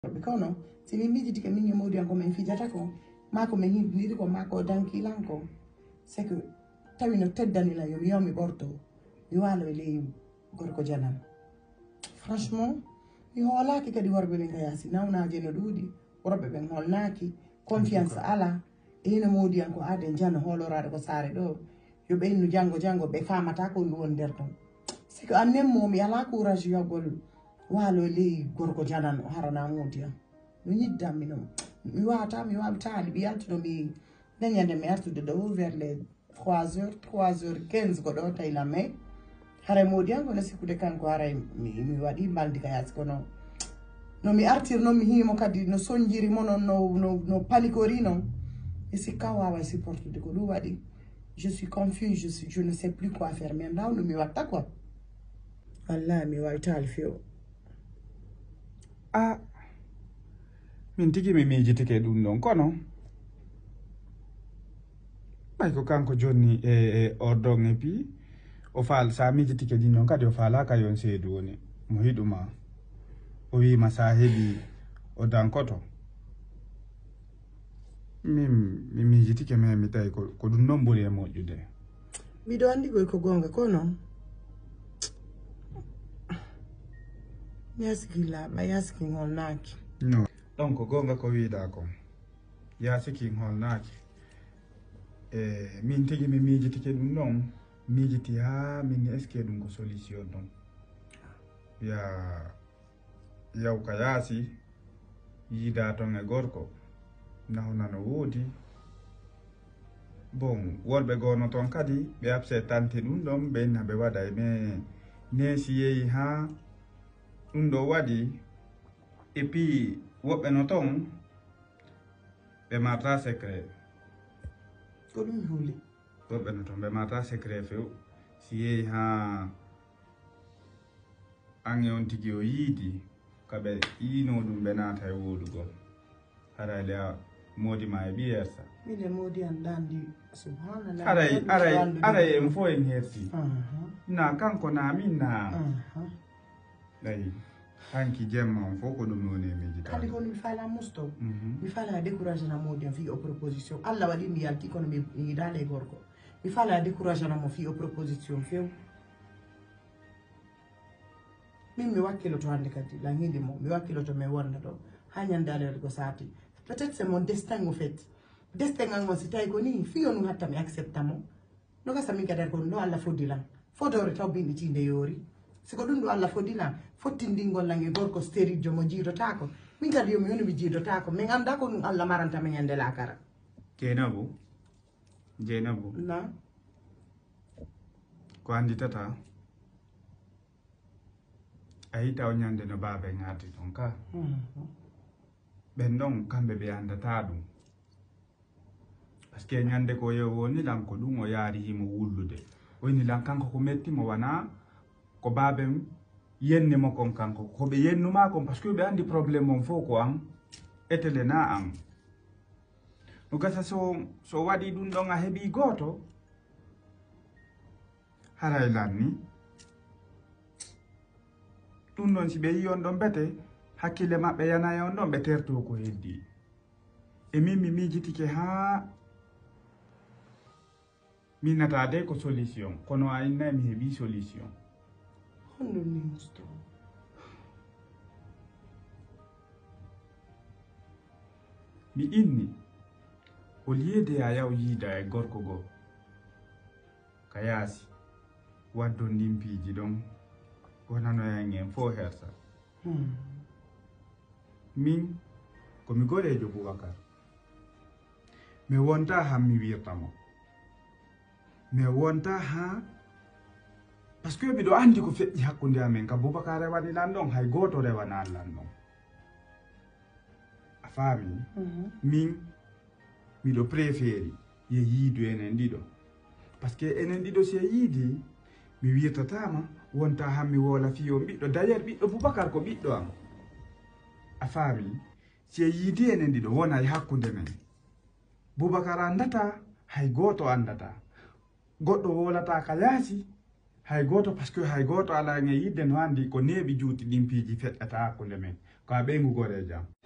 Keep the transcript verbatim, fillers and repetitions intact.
Bikono si mi miji dike mingi modi anko men fijata ko mako men hindi ko mako danki lanko c'est que tawi no teddani la yo mi yomi borto mi walo le gorko janan franchement mi holaki kadi warbe min kayasi nawna je no dudi worbe ben holnaki confiance ala ene modi anko ade jana holorade ko sare do yo be no jango jango be famata ko won der ton c'est que anem momi ala courage yogol walo le gorko janan harana ngodiya no nyidda minom mi wata mi wabtaali bi altuno mi dañande mi artude do vers les trois heures trois heures quinze ko do tay la mai hare modi anko na sikude kanko hare mi mi wadi baldi kayas kono no mi artir no mi himo kadi no sonjiri mono no no no panikori non et c'est quand wawa supporte de ko do wadi je suis confus je suis, je ne sais plus quoi faire mais ndaw no mi watta quoi wallahi mi waytal fio ah min tigi mi mijitike ɗum ɗon kono ɓay ko kanko jonni e e ordon e pi o faal sa mijitike ɗin ɗon kadi o faalaka yon seedu woni mo hiɗuma o wima sa heɓi o dankoto min mi mijitike me mi tawi ko ko ɗum ɗon ɓuri e moƴƴude miɗo andi koy ko gonga kono mi yaski laaɓa yaski holnaki no donc ko gonga ko wiɗa ko yasiki holnaki e min tigi mi mijitike ɗum ɗon mijiti ha min est ce que ɗum ko solution ɗon ya yaw ka yaasi yiida ton e gorko nawnano woodi bon worɓe gono ton kadi ɓe abse tanti ɗum ɗon ɓenna ɓe waɗa e mais neesi yeehi ha ɗum ɗo waɗi et puis woɓɓe no ton ɓe marta secret ko ɗum huuli woɓɓe no ton ɓe marta secret few si yeehi ha an e on tigi o yiidi kaɓe yiino ɗum ɓe naata e woɗugol harayde a moodi ma e ɓiyersa mine moodi an ɗandi subhanallah aray aray aray en fo en herti na kanko na min na ɗayi hanki jemma on fof ko ɗum noni e mijita kadi kono mi faala musto mi faala découragé na moodi an fi o proposition allah waɗi mi yalti kono mi yiɗale gorko mi faala découragé namo fi o proposition few min mi wakkiloto hande kadi la hiinde mo mi wakkiloto mi wonda ɗo ha ñande alede ko saati peut être c'est mon destin au fait destin an mo si tawi ko ni fiyo num hatta mi accepta mo no gasa min kadi kono ɗo allah foddilan fodore taw binɗi tinde yoori siko ɗum ɗo allah foddilan fottindingol nange gorko stérile jomo jiidotako min kadi yomi yoni mi jiidotako min anda ko ɗum allah marantama ñande lakara jeynabou jeynabou na ko anditata a yitaw ñande no baabe ŋaati ton ka ɓen ɗon kamɓe ɓe andata ɗum par ce que ñande ko yewo ni lan ko ɗum o yaari himo wullude oyni lan kanko ko mettimo wana ko baaben yennimo kon kanko koɓe yennuma kon par ce que ɓe andi probléme on fof ko an etele na an no gasa so so waɗi ɗum ɗon a heeɓi gooto haray lan ni ɗum ɗon si ɓe yi on ɗon bete hakkille maɓɓe yana e on ɗon ɓe terto ko heddi e min mi mijitike ha min nata de ko solution kono a innayi mi heeɓi solution honɗum ni musto mi inni au lieu de a yaw yiida e gorko goo ka yaasi waddo ndimpiiji ɗon wonanoyan en fo hersa min komi goɗejo Boubacar mi wonta han mi wirtamo mi wonta ha par ce que miɗo andi ko feƴƴi hakkude amen ka Boubacar rewani lan ɗon hay goto rewana lan ɗon a faami min miɗo préféri ye yiidu enen ɗiɗo par ce que enen ɗiɗo si yiidi mi wirtatama wonta han mi wola fiyo ɓiɗɗo d'ailleurs ɓiɗɗo Boubacar ko ɓiɗɗo am a faami si yiidi enen ɗiɗo wona e hakkude men Boubacar andata hay goto andata goɗɗo wolata ka yaasi hay goto par ce que hay goto ala nge yidde no andi ko neeɓi juuti ɗin piiji feƴƴata hakkunde men ko a ɓeygu gore jam